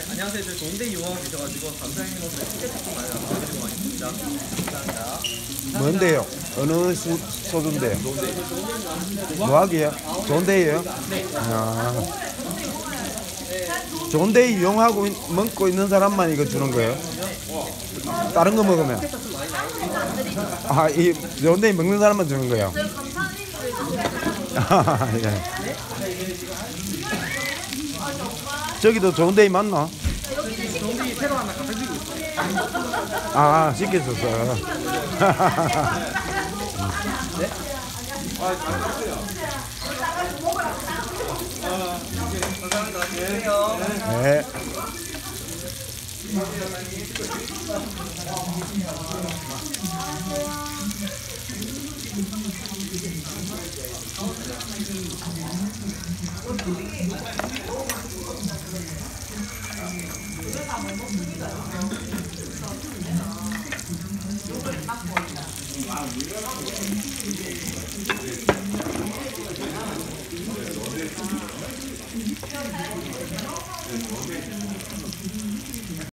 네, 안녕하세요. 저 좋은데 이용하고 계셔가지고 감사해님으로서 티켓 많이 나눠드리고 많이 있습니다. 감사합니다. 뭔데요? 어느 소주인데요? 뭐하기요? 좋은데요? 네. 아, 좋은데 이용하고 먹고 있는 사람만 이거 주는 거예요? 다른 거 먹으면? 아, 이 좋은데 먹는 사람만 주는 거예요? 아, 예. 저기도 좋은데 맞나? 좋은데 새로 하나 갖다 주고 있어요. 아, 시켰었어. 네? 감사합니다. 안녕하세요. 네.